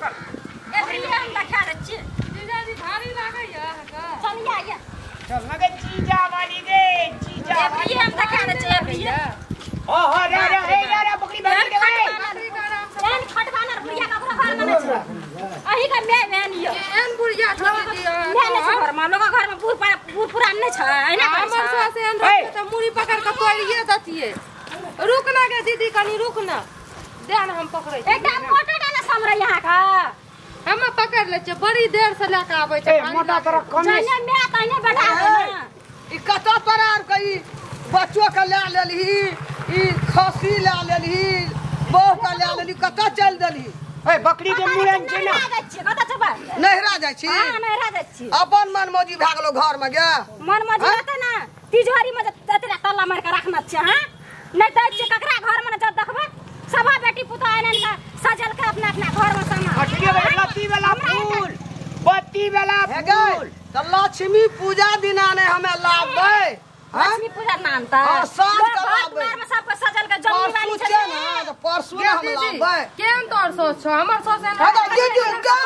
चल एबरी हम देखा रे छी जीजा जी भारी लागे या का चल या चल ना गे जीजा वाली गे जीजा एबरी हम देखा रे छी एबरी ओ हो रे बकरी बकरी के रे एन खटवानर बुढ़िया का पूरा घर में छ अही का मैं नियो एन बुढ़िया छोड़ दिया मैं ने घर में लोग घर में बूढ़ पुरान नहीं छ है ना हमर सास एन रखे त मुड़ी पकड़ के तोड़िए दतिए रुक ना गे दीदी कनी रुक ना ध्यान हम पकड़े एकदम मोटा डाला समरा यहां का हम पकड़ ले छ बड़ी देर से लेके आबै छ मोटा तरह कमी चले मैं कने बैठा देना ई कत परार कई बच्चों का ले लेली ई खसी ले लेली बहु का ले लेली कत चल देली ए बकरी के मुरन छै ना कत छबा नहरा जाइ छी हां नहरा जाइ छी अपन मन मौजी भागलो घर में गे मन मौजी रहते ना तिजोरी में ततरा तल्ला मार के रखना छ हां नहीं दै छ ककरा घर में जब देखबे सभा बेटी पुता आनन का सजल के अपना अपना घर में समा हटिए लत्ती वाला फूल बत्ती वाला फूल त लक्ष्मी पूजा दिना ने हमें लाबै लक्ष्मी पूजा मानता साँझ का लाबै में सब सजल के जमी वाली छ ना तो परसू हम लाबै केन तोर सोच छ हमर सोच एन दादा ये का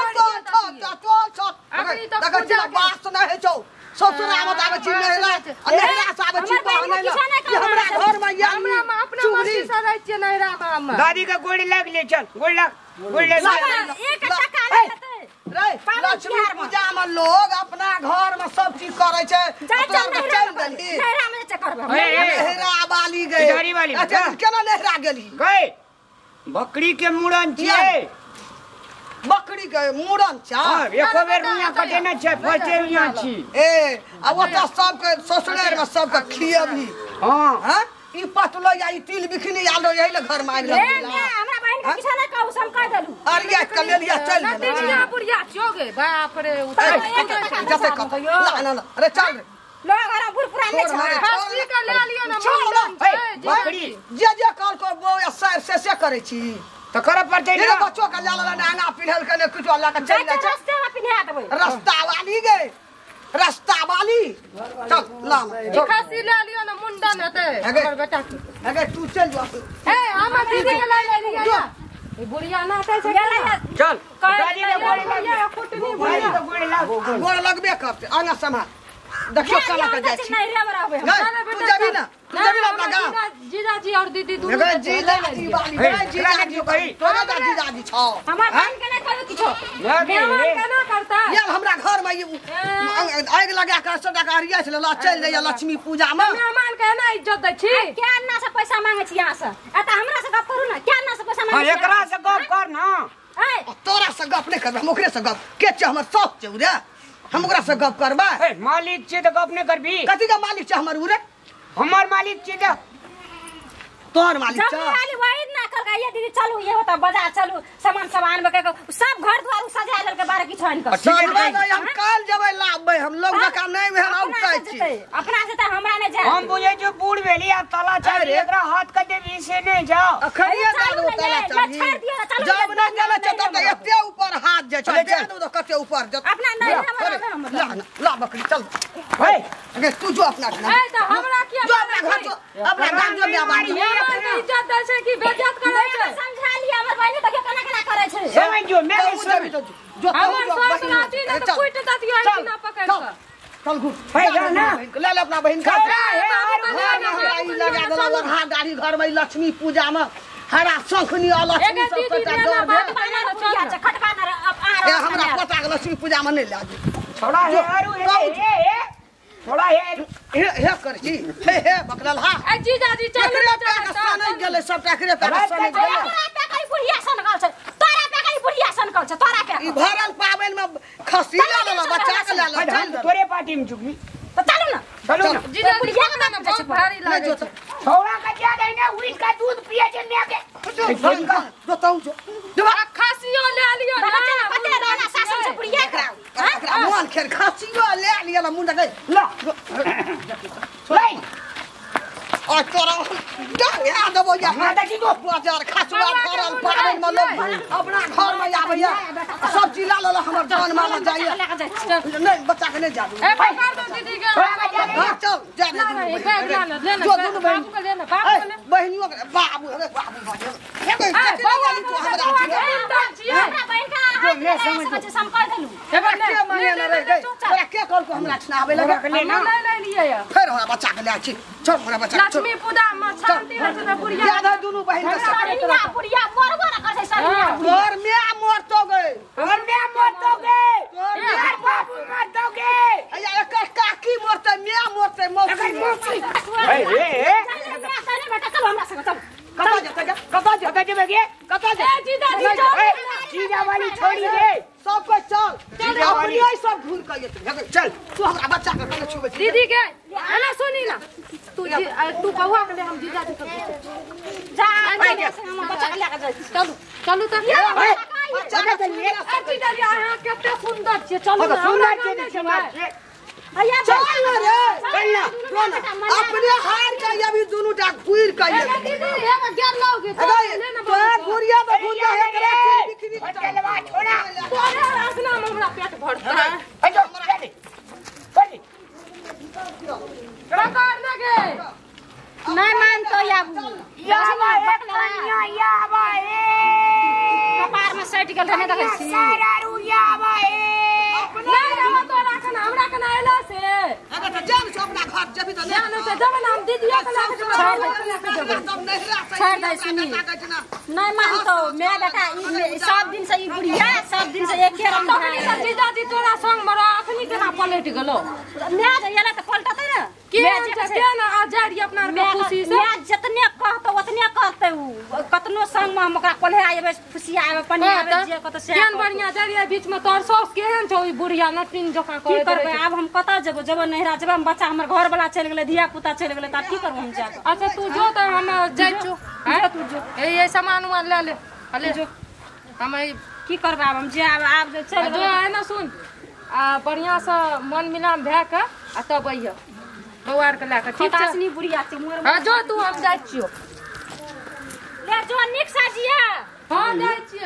तो देखा छी बात नहीं छौ ससुर आवत आवे छी नहरा नहरा से आवे छी पहने ना हमरा घर में या हमरा अपना मर्जी से रह छी नहरा में हम दादी का गोड़ी लग ले चल गोड़ी लग एक टका लेते रे लक्ष्मी पूजा में लोग अपना घर में सब चीज करे छै चल देली नहरा में चकर नहरा वाली गई तिजोरी वाली अच्छा केना नहरा गेली गए बकरी के मुरन छिए बकरी के मुरन छ एको बेर रुइया कटे न छै फटे रुइया छी ए अब ओता सब के ससुराल में सब के खियबी हां हां ई पतलो या ई तिल बिखनी आलो यही ले घर में आइल हमरा बहन के किछा ना कहू सम कह देलू अरिया के लेलिया चल दीदिया बुढ़िया जोगे बाप रे जैसे कत ना अरे चल रे लोग घर बुढ़ पुरान नहीं छ खस्सी का ले लियो ना बकरी जे कल को बो सर से करे छी तो करे पड़ते ना बच्चों का लाला नांगा पिन्हल के कुछ वाला का चल जा रास्ते में पिन्हा देबै रास्ता वाली गए रास्ता वाली चल लाम खस्सी ले लियो ना मुंडन हेते हमर बेटा अगर तू चल जा ए हमर दीदी के ले लिया ए बुढ़िया ना कहै छै चल दादी के गोड़ी लग फुटनी दादी के गोड़ी लग गोड़ लगबे करते आना समा देखियो काला के जाय छी नहीं रे बराबर तू जाबी ना अपना गांव जीजा जी और दीदी दोनों अगर जीजा जी वाली जीजा जी कही तोरा का जीजा जी छौ हमर बहन के नहीं कहू किछो मेहमान केना करता ये हमरा घर में आग लगा के सदा कारिया से ला चल जाय लक्ष्मी पूजा में मेहमान के ना इज्जत दै छी क्या अन्ना से पैसा मांगे छी यहां से एता हमरा से गप करू ना क्या अन्ना से पैसा हां मांगे एकरा से गप कर ना ए तोरा से गप नहीं करबा हम ओकरे से गप के छ हमर शौक छ रे हम ओकरा से गप करबा ए मालिक छी तो गप नहीं करबी कथि का मालिक छ हमर उरे हमार मालिक छी तो तोर मालिक छ जब वाली वही ना कर गई ये दीदी चलू ये होता बाजार चलू सामान बके सब घर द्वार सजा लेल के बारे किछ नहीं कर हम काल जबै लाबबै हम लोग जका नहीं में हम औतै छी अपना से त हमरा ने जा हम बुझे जो बूढ़ भेली आ तला चढ़ एकरा हाथ के देवी से नहीं जाओ अखरिया दादो तला चढ़ी जब न गेले छ तब एते ऊपर हाथ जे छ जानो तो कते ऊपर जत अपना नहीं ला बकरी चल ए अगर तू जो अपना ए तो हमरा किया जो अपना घर अपना गांव जो व्यापारी इज्जत दै छै कि बेइज्जत करै छै समझा लिया हमर बहन देखियो केना करे छै समझ जो मैं जो हमर सास लाठी न तो कुट दतियो है ना पकड़ के चल घुट भाई जा ना ले ले अपना बहन का है लगा दला वरहा गाड़ी घर में लक्ष्मी पूजा में हरा शंखनी लक्ष्मी सब का डर भे खटका ना ए हमरा पता के लक्ष्मी पूजा में नहीं लागे छोड़ा है आरू है थोड़ा हे कर छी हे बकरल हा ए जीजा जी चल एकरे पे का नहीं गेले सब एकरे पे नहीं गेले तोरा पे कई बुढ़िया सनकल छै तोरा पे कई बुढ़िया सनकल छै तोरा पे ई भरल पावन में खसी ले ले बच्चा के ले ले चल तोरे पार्टी में चुकी तो चलो ना जीजा बुढ़िया के ना बहुत भारी लागे छै छोड़ा का क्या देना उड़ का दूध पिए जे ने के बताऊ जो खसियो ले लियो ना पते रहना सासन से बुढ़िया एकरा मोन खेर खसियो ले लिया ना मुंडा गई ला ले और तोरा डंग आ देबो या माता जी को बाजार खसुआ भरल पावन में लोग अपना घर में आबैया सब जिला ल हमर जान माला जाइए नहीं बच्चा के नहीं जादू ए पकड़ दो दीदी के चल जा दे जो दोनों बहन बाबू के लेना बाबू के ले बहनियों के बाबू अरे बाबू हे बहन के वाली तू हमरा हमरा बहन का ले समझ हम कर देलू एबे के माने न रे गई तोरा के कल को हमरा छनाबे लगे ले ना ले लिए या फिर हमरा बच्चा के ले छी छोड़ हमरा बच्चा लक्ष्मी पूजा में शांति रह से बुढ़िया ज्यादा दुनु बहिन के सरनिया पुरिया मरबो न कर सरनिया तोर मैं मर तो गए और मैं मर दोगे तोर यार बाबू मर दोगे अया एकर काकी मरते मैं मरते अगर मौसी मौसी ए चल बेटा चल हमरा संग चल कता जा बगे कता जा जीजा वाली छोड़ी दे सब कोई चल अपनी आई सब भूल के चल तू हमरा बच्चा के छुबे दीदी के आना सुनी ना तू बउआ के ले हम जीजा जी जा हम बच्चा के लेके जाई चलू चलू तो बच्चा के चलिए जीजा जी यहाँ कितने सुंदर छे चलू ना सुंदर के समाज भैया चल रे चल अपने हार के अभी दोनों डाक पूर के दीदी एगो गेर लोगे तोर गुड़िया तो गुड़िया है करे बिखरी चलवा छोड़ा तोरे रासना में हमरा पेट भरता है अजो चले चले पकड़ लगे नहीं मान तो या कन्या या बाए कपार में सट गेल रहने देखै छी सारा रुया बाए नहीं रहो तो राखन हमरा के ना आइला से अगर तो जान से अपना घर जब तो जान से जब हम दीदिया के लाके छोड़ दे सुनी नहीं मान तो मैं बेटा सब दिन से ई बुढ़िया सब दिन से एके रंग है जीजा जी तोरा संग मरो अखनी केना पलट गेलो मैं जे एला त पलटते ना के ना आजारी अपना खुशी से मैं जितने कहतो उतने कहते उ कतनो संग में हम ओकरा कोल्हे आबे खुशी आबे पनी आबे जे कत से केन बढ़िया जरिया बीच में तोर सौस केहन छौ ई बुढ़िया नटिन जका की करे करबे अब हम कत जेबो जब नहिरा जब हम बच्चा हमर घर वाला चल गेले धिया पुता चल गेले त की करबो हम जाके अच्छा तू जो त हम जाय छु हैं तू जो ये सामान उमान ले ले जो हम की करबे अब हम जे आब जे चल जो है ना सुन बढ़िया से मन मिलाम भए के आ तब अइह बौआर के लाके ठीक छै तासनी बुढ़िया छै मोर हां जो तू हम जाय छियो ले जो निक साजिया हां जाय छियो